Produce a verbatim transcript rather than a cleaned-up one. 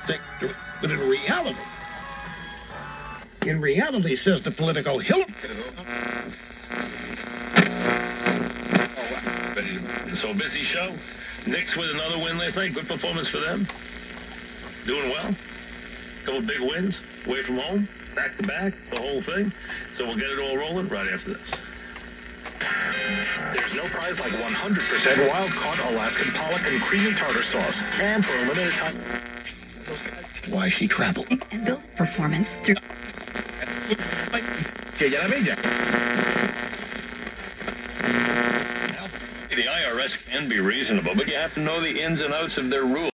victory, but in reality, in reality, says the political Hillary. So busy show. Knicks with another win last night. Good performance for them. Doing well. Couple big wins. Away from home. Back to back. The whole thing. So we'll get it all rolling right after this. There's no prize like one hundred percent wild-caught Alaskan pollock and creamy tartar sauce. And for a limited time... Why she traveled. And build performance through... The I R S can be reasonable, but you have to know the ins and outs of their rules.